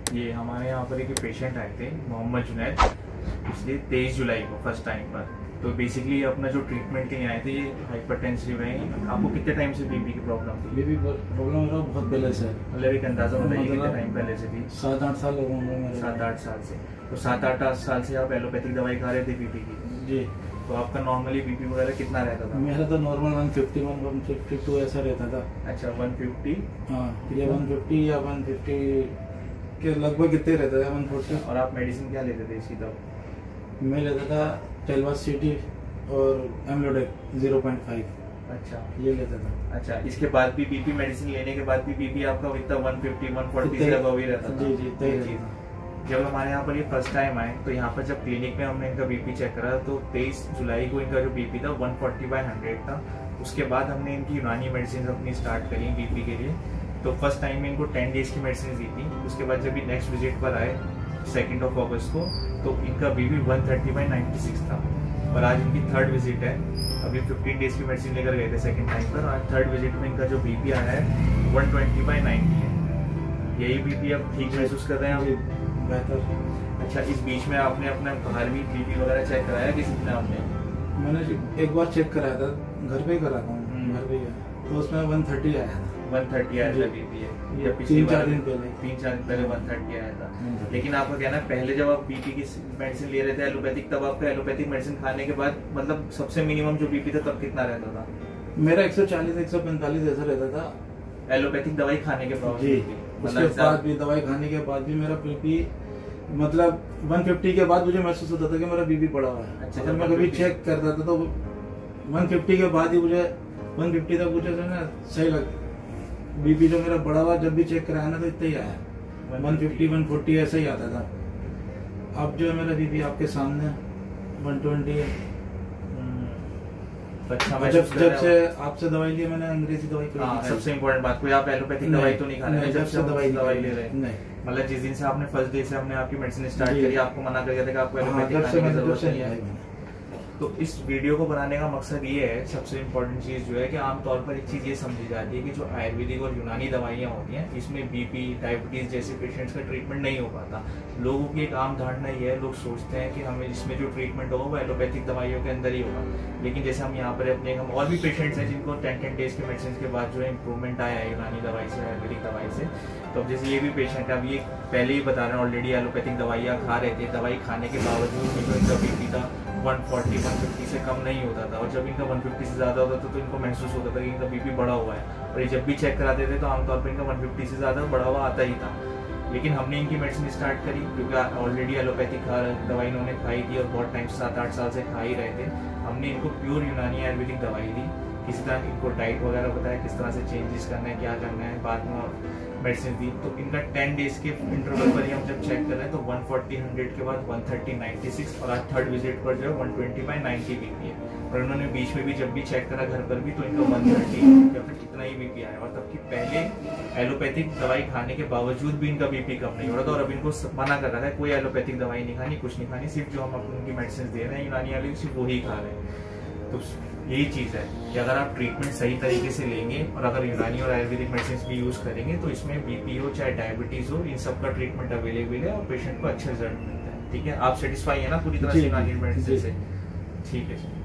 ये हमारे यहाँ पर एक पेशेंट आए थे मोहम्मद जुनैद, पिछले 23 जुलाई को फर्स्ट टाइम पर। तो बेसिकली अपना जो ट्रीटमेंट के लिए आए थे, ये हाइपरटेंसिव है। आपको कितने टाइम से बीपी की प्रॉब्लम थी? बीपी प्रॉब्लम मेरा बहुत पहले से है। मतलब एक अंदाजा बताइए कितने टाइम पहले से थी? 7-8 साल हो गए। 7-8 साल से। तो 7-8 साल से आप एलोपैथिक दवाई खा रहे थे बीपी की? जी। तो आपका नॉर्मली बीपी वगैरह कितना रहता था? मेरा तो नॉर्मल 151, 152 ऐसा रहता था। अच्छा 150? हाँ, ये 150 या 150 के लगभग इतने रहता था, 140। और आप मेडिसिन क्या लेते थे इसकी तब? मैं लेता था टेलवास सिटी और एमलोडेक 0.5। अच्छा, ये लेता था। अच्छा, इसके बाद भी बीपी मेडिसिन लेने के बाद भी बीपी आपका इतना 150 140 से अबव ही रहता था? जी जी, तय चीज। जब हमारे यहाँ पर ये फर्स्ट टाइम आए तो यहाँ पर जब क्लिनिक में हमने इनका बीपी चेक करा तो 23 जुलाई को इनका जो बीपी था 140/100 था। उसके बाद हमने इनकी यूनानी मेडिसिन अपनी स्टार्ट करी बीपी के लिए। तो फर्स्ट टाइम में इनको 10 डेज की मेडिसिन दी थी। उसके बाद जब ये नेक्स्ट विजिट पर आए 2 अगस्त को, तो इनका बीपी 130/96 था। और आज इनकी 3rd विजिट है। अभी 15 डेज की मेडिसिन लेकर गए थे सेकंड टाइम पर। आज 3rd विजिट में इनका जो बीपी आया है 120/90 है। यही बीपी आप ठीक महसूस कर रहे हैं आप? बेहतर। अच्छा, इस बीच में आपने अपना बाहर भी बीपी वगैरह चेक कराया किसी ने? आपने? मैंने एक बार चेक कराया था, घर पे ही कराता हूँ, घर पे ही है। तो उसमें 130 आया था। 130 आया था बीपी है? ये 3-4 दिन पहले। 3-4 दिन पहले 130 आया था। लेकिन आपका कहना है पहले जब आप बीपी की मेडिसिन ले रहे थे एलोपैथिक, तब आपका एलोपैथिक मेडिसिन खाने के बाद मतलब सबसे मिनिमम जो बीपी था तब कितना रहता था? मेरा 140-145 ऐसा रहता था एलोपैथिक दवाई खाने के बाद? उसके बाद भी दवाई खाने के बाद भी मेरा बीपी मतलब 150 के बाद मुझे महसूस होता था कि मेरा बीपी बढ़ा हुआ है। अच्छा, अगर मैं कभी चेक करता था तो 150 के बाद ही मुझे 150 तक मुझे जो है ना सही लगता। बीपी जो मेरा बढ़ा हुआ जब भी चेक कराया ना तो इतना ही आया, 150-140 ऐसा ही आता था। अब जो है मेरा बीपी आपके सामने 120 है। अच्छा, जब से आपसे दवाई ली मैंने अंग्रेजी दवाई। सबसे इम्पोर्टेंट बात, कोई आप एलोपैथिक दवाई तो नहीं खा रहे? जब से दवाई ले रहे हैं? नहीं, मतलब जिस दिन से आपने फर्स्ट डे से हमने आपकी मेडिसिन स्टार्ट करी, आपको मना कर दिया था कि आपको एलोपैथिक खाने की जरूरत नहीं है। तो इस वीडियो को बनाने का मकसद ये है, सबसे इम्पोर्टेंट चीज जो है कि आमतौर पर एक चीज ये समझी जाती है कि जो आयुर्वेदिक और यूनानी दवाइयाँ होती हैं इसमें बीपी डायबिटीज जैसे पेशेंट्स का ट्रीटमेंट नहीं हो पाता। लोगों की एक आम धारणा ये है, लोग सोचते हैं कि हमें इसमें जो ट्रीटमेंट होगा वो एलोपैथिक दवाइयों के अंदर ही होगा। लेकिन जैसे हम यहाँ पर अपने हम और भी पेशेंट्स हैं जिनको 10 डेज के मेडिसिन के बाद जो है इंप्रूवमेंट आया है यूनानी दवाई से, आयुर्वेदिक दवाई से। तो अब जैसे ये भी पेशेंट है, अब ये पहले ही बता रहे हैं ऑलरेडी एलोपैथिक दवाइयाँ खा रहे थे, दवाई खाने के बावजूद भी जो इनका बीपी था 140-150 से कम नहीं होता था। और जब इनका 150 से ज़्यादा होता था तो इनको महसूस होता था कि इनका बीपी बढ़ा हुआ है। और ये जब भी चेक कराते थे तो आमतौर पर इनका 150 से ज़्यादा बढ़ा हुआ आता ही था। लेकिन हमने इनकी मेडिसिन स्टार्ट करी क्योंकि ऑलरेडी एलोपैथिक दवाई इन्होंने खाई थी और बहुत टाइम 7-8 साल से खा ही रहे थे। हमने इनको प्योर यूनानी आयुर्वेदिक दवाई दी, किसी तरह इनको डाइट वगैरह बताया किस तरह से चेंजेस करना है, क्या करना है, बाद में मेडिसिन दी। तो इनका 10 डेज के इंटरवल पर ही हम जब चेक कर रहे हैं तो 140/100 के बाद 130/96 और आज 3rd विजिट पर जो है 120/90 बीपी है। और उन्होंने बीच में भी जब भी चेक करा घर पर भी तो इनका 130 या फिर इतना ही बीपी आया। और तब की पहले एलोपैथिक दवाई खाने के बावजूद भी इनका बीपी कम नहीं हो रहा था। और अब इनको मना कर रहा था कोई एलोपैथिक दवाई नहीं खानी, कुछ नहीं खानी, सिर्फ जो हम उनकी मेडिसिन दे रहे हैं यूनानी वाली सिर्फ वही खा रहे हैं। तो यही चीज़ है कि अगर आप ट्रीटमेंट सही तरीके से लेंगे और अगर यूनानी और आयुर्वेदिक मेडिसिन भी यूज़ करेंगे तो इसमें बीपी हो चाहे डायबिटीज़ हो, इन सब का ट्रीटमेंट अवेलेबल है और पेशेंट को अच्छा रिजल्ट मिलता है। ठीक है, आप सेटिस्फाई है ना पूरी तरह से यूनानी मेडिसिन से? ठीक है सर।